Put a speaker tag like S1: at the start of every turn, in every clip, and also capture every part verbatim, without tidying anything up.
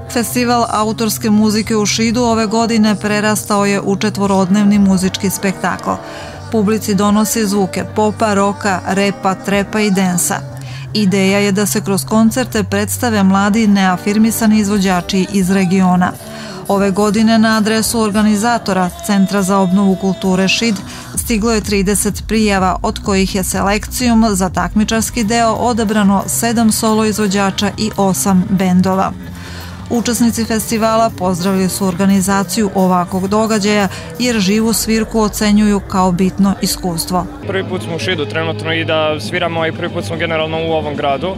S1: Festival autorske muzike u Šidu ove godine prerastao je u četvorodnevni muzički spektakl. Publici donosi zvuke popa, roka, repa, trepa i densa. Ideja je da se kroz koncerte predstave mladi neafirmisani izvođači iz regiona. Ove godine na adresu organizatora Centra za obnovu kulture Šid stiglo je trideset prijava, od kojih je selekcijom za takmičarski deo odabrano sedam solo izvođača i osam bendova. Učesnici festivala pozdravili su organizaciju ovakvog događaja jer živu svirku ocenjuju kao bitno iskustvo.
S2: Prvi put smo u Šidu trenutno i da sviramo i prvi put smo generalno u ovom gradu.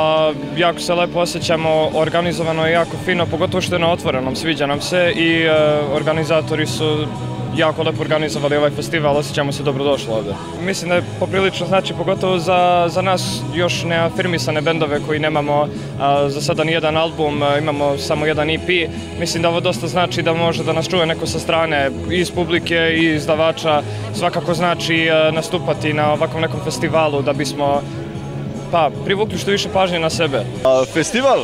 S2: Jako se lepo osjećamo, organizovano je jako fino, pogotovo što je na otvorenom, sviđa nam se i organizatori su jako lepo organizovali ovaj festival, osjećamo se dobrodošli ovde. Mislim da je poprilično znači, pogotovo za, za nas još neafirmisane bendove koji nemamo a, za sada ni jedan album, a, imamo samo jedan E P. Mislim da ovo dosta znači da može da nas čuje neko sa strane, iz publike i izdavača. Svakako znači a, nastupati na ovakvom nekom festivalu da bismo pa, privukli što više pažnje na sebe.
S3: Festival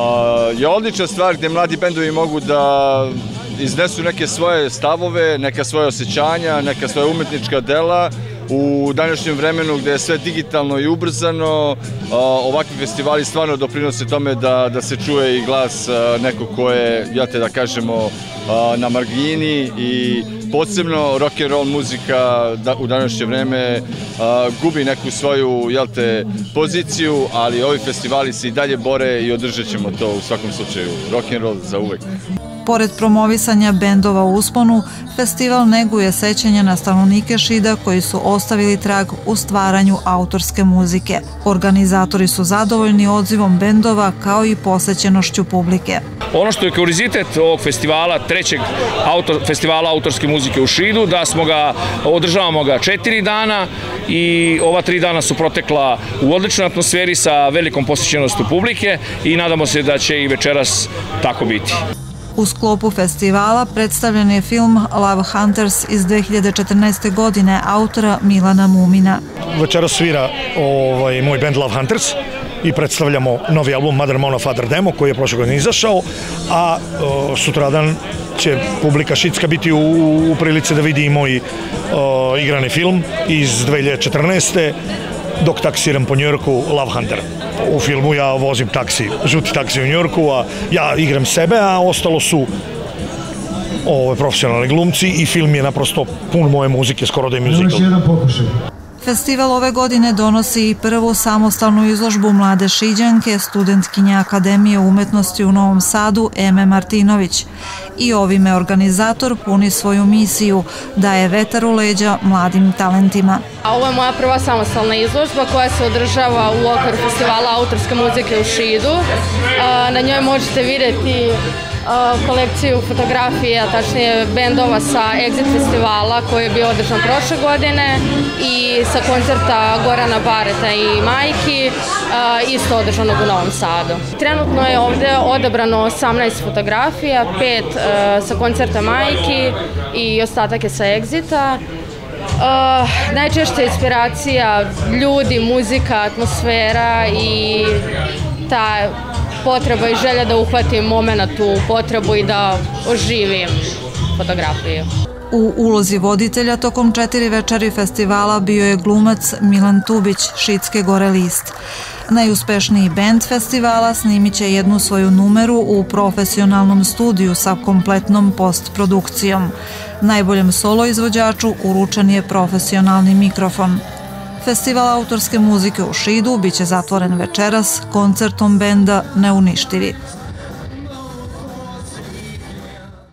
S3: je odlična stvar gdje mladi bendovi mogu da iznesu neke svoje stavove, neka svoje osjećanja, neka svoje umetnička dela. U današnjem vremenu gdje je sve digitalno i ubrzano, ovakvi festivali stvarno doprinose tome da, da se čuje i glas nekog ko je, ja te da kažemo, na margini i posebno rock and roll muzika u današnje vreme gubi neku svoju, jel te, poziciju, ali ovi festivali se i dalje bore i održat ćemo to u svakom slučaju. Rock and roll za uvek.
S1: Pored promovisanja bendova u usponu, festival neguje sećanja na stanovnike Šida koji su ostavili trag u stvaranju autorske muzike. Organizatori su zadovoljni odzivom bendova kao i posećenošću publike.
S4: Ono što je kurizitet ovog festivala, trećeg autor, festivala autorske muzike u Šidu, da smo ga, održavamo ga četiri dana i ova tri dana su protekla u odličnoj atmosferi sa velikom posećenošću publike i nadamo se da će i večeras tako biti.
S1: U sklopu festivala predstavljen je film Love Hunters iz dve hiljade četrnaeste. godine autora Milana Mumina.
S5: Večeras svira ovaj, moj band Love Hunters i predstavljamo novi album Mother Mono Father Demo koji je prošle godine izašao, a o, sutradan će publika šidska biti u, u prilici da vidi i moj o, igrani film iz dve hiljade četrnaeste. Dok taksiram po Njujorku, Love Hunter. U filmu ja vozim taksi, žuti taksi u Njujorku, a ja igram sebe, a ostalo su ove, profesionalni glumci i film je naprosto pun moje muzike, skoro da je muzikal.
S1: Festival ove godine donosi i prvu samostalnu izložbu mlade Šiđanke, studentkinje Akademije umetnosti u Novom Sadu, Eme Martinović. I ovime organizator puni svoju misiju, daje vetar u leđa mladim talentima.
S6: Ovo je moja prva samostalna izložba koja se održava u okviru festivala autorske muzike u Šidu. Na njoj možete vidjeti kolekciju fotografija, tačnije bendova sa Exit festivala koji je bio održan prošle godine i sa koncerta Gorana Bareta i Majki, isto održanog u Novom Sadu. Trenutno je ovdje odabrano osamnaest fotografija, pet sa koncerta Majki i ostatak je sa Exita. Uh, najčešća inspiracija ljudi, muzika, atmosfera i ta potreba i želja da uhvatim moment tu potrebu i da oživim fotografiju.
S1: U ulozi voditelja tokom četiri večeri festivala bio je glumac Milan Tubić, Šidske gore list. Najuspešniji bend festivala snimit će jednu svoju numeru u profesionalnom studiju sa kompletnom postprodukcijom. Najboljem solo izvođaču uručen je profesionalni mikrofon. Festival autorske muzike u Šidu biće zatvoren večeras koncertom benda Neuništivi.